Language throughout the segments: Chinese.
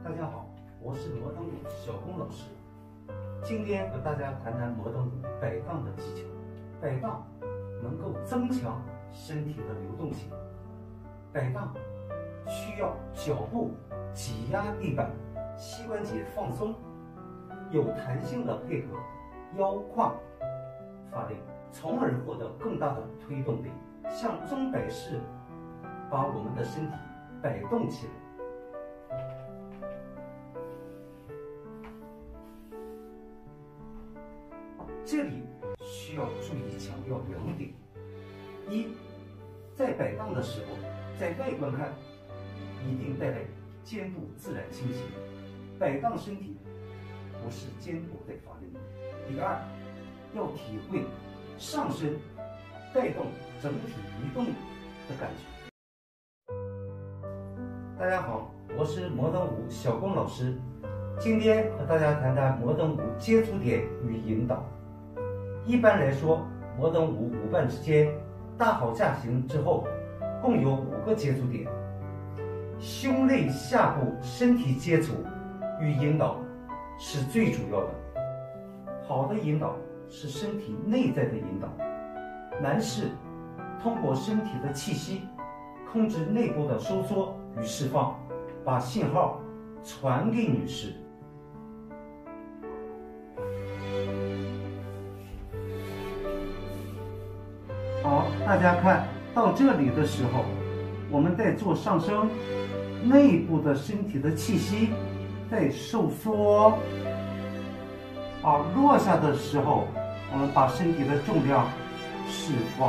大家好，我是摩登舞小龚老师。今天和大家谈谈摩登舞摆荡的技巧。摆荡能够增强身体的流动性。摆荡需要脚部挤压地板，膝关节放松，有弹性的配合腰胯发力，从而获得更大的推动力。像钟摆式，把我们的身体摆动起来。这里需要注意强调2点：一，在摆荡的时候，在外观看，一定带来肩部自然倾斜，摆荡身体不是肩部在发力。第二，要体会上身带动整体移动的感觉。大家好，我是摩登舞小龚老师，今天和大家谈谈摩登舞接触点与引导。一般来说，摩登舞舞伴之间搭好架形之后，共有5个接触点。胸肋下部身体接触与引导是最主要的。好的引导是身体内在的引导。男士通过身体的气息控制内部的收缩与释放，把信号传给女士。好，大家看到这里的时候，我们在做上升，内部的身体的气息在收缩。好，落下的时候，我们把身体的重量释放。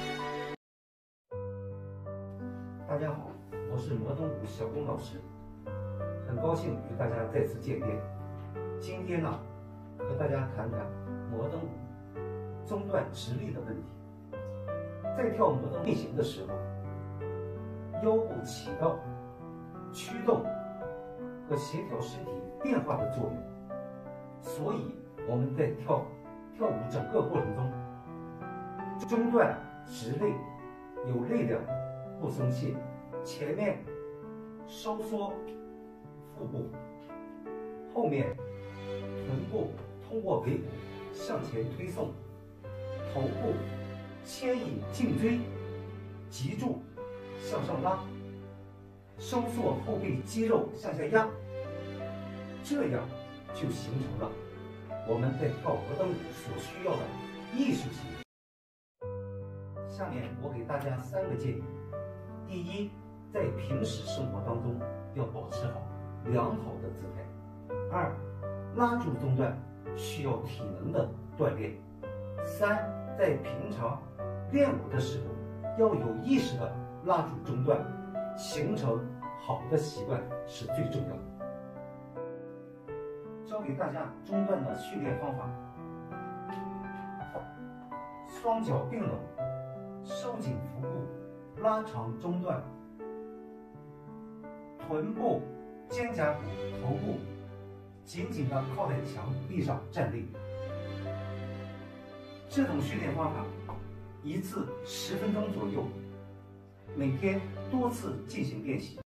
大家好，我是摩登舞小龚老师，很高兴与大家再次见面。今天呢，和大家谈谈摩登舞中段直立的问题。在跳摩登类型的时候，腰部起到驱动和协调身体变化的作用，所以我们在跳舞整个过程中，中段直立，有力量，不松懈，前面收缩腹部，后面臀部通过尾骨向前推送，头部牵引颈椎，脊柱向上拉，收缩后背肌肉向下压，这样就形成了我们在跳摩登舞所需要的艺术性。下面我给大家3个建议：第一，在平时生活当中要保持好良好的姿态；二，拉住中段需要体能的锻炼；三，在平常练舞的时候要有意识的拉住中段，形成好的习惯是最重要的。教给大家中段的训练方法：双脚并拢，收紧腹部，拉长中段，臀部、肩胛骨、头部紧紧地靠在墙壁上站立。这种训练方法1次10分钟左右，每天多次进行练习。